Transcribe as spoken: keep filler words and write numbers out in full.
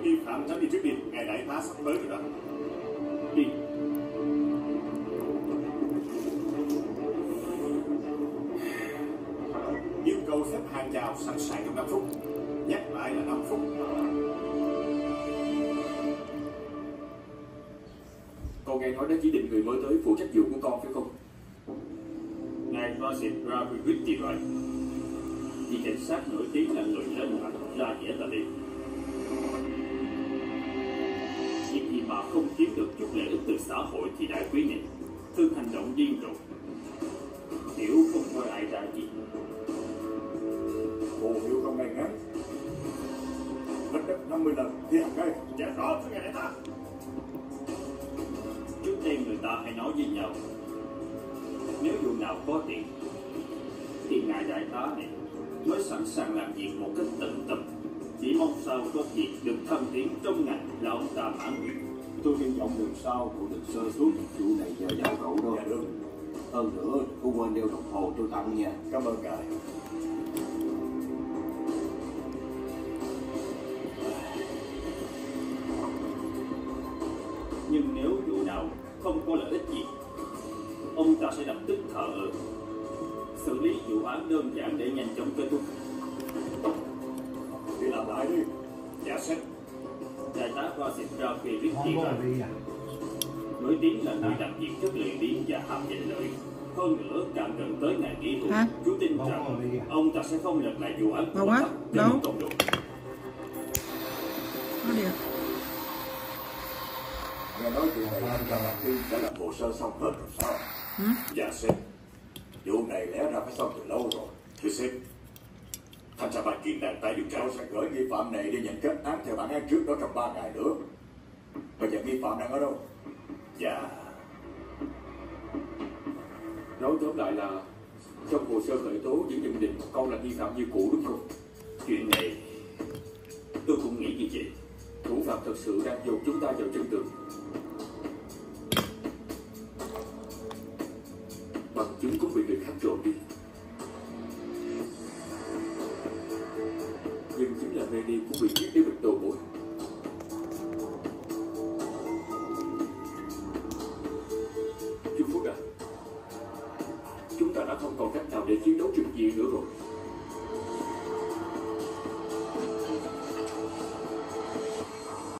nghi phạm tránh đi trước đi, ngài đại tá sắp tới rồi đó. Đi. Yêu cầu xếp hàng chào sẵn sàng trong năm phút. Nhắc lại là năm phút. Con nghe nói đã chỉ định người mới tới phụ trách vụ của con phải không? Ngài Basit Raviviti rồi. Vì cảnh sát nổi tiếng là người lên mặt ra dễ là đi. Việc gì mà không kiếm được chút lợi ích từ xã hội thì đại quý này thường hành động điên rồ, hiểu không coi ai ra gì. Hồ hiệu không ngay ngắn, mất đất năm mươi lần thì hàng cây. Dạ rõ thưa ngài đại tá. Trước đây người ta hay nói với nhau, nếu vụ nào có tiền thì ngài đại tá này mới sẵn sàng làm việc một cách tận tâm, chỉ mong sao có việc được thăng tiến trong ngành là ông ta mãn nguyện. Tôi hy vọng lần sau cô đừng sơ suất, vụ này nhờ vào cậu đâu. Dạ được. Hơn nữa, cô quên đeo đồng hồ tôi tặng nha. Cảm ơn ngài. Nhưng nếu vụ nào không có lợi ích gì, ông ta sẽ lập tức thờ ơ, xử lý vụ án đơn giản để nhanh chóng kết thúc. Đi làm lại đi. Dạ sếp. Đại tá Basit Raviviti nổi tiếng là người làm việc rất lười biếng và ham danh lợi. Hơn nữa, càng gần tới ngày nghỉ hưu, chú tin rằng ông ta sẽ không lật lại vụ án của quá đâu cộng đồng. nó đi. Nghe nói chuyện này anh cho làm phim đã làm hồ sơ xong hết rồi sao? Ừ? Dạ sếp. Vụ này lẽ ra phải xong từ lâu rồi. Thưa sếp, thanh tra ban chuyên đang tái điều tra. Tôi sẽ gửi nghi phạm này đi nhận kết án theo bản án trước đó trong ba ngày nữa. Bây giờ nghi phạm đang ở đâu? Dạ. Nói tóm lại là trong hồ sơ khởi tố vẫn nhận định con là nghi phạm như cũ đúng không? Chuyện này tôi cũng nghĩ như vậy. Thủ phạm thật sự đang dồn chúng ta vào chân tường. Bằng chứng cũng bị người khác trộm đi. Nhưng chính là Manny cũng bị giết để bịt đầu mối. Chú Phúc à, chúng ta đã không còn cách nào để chiến đấu trực diện nữa rồi.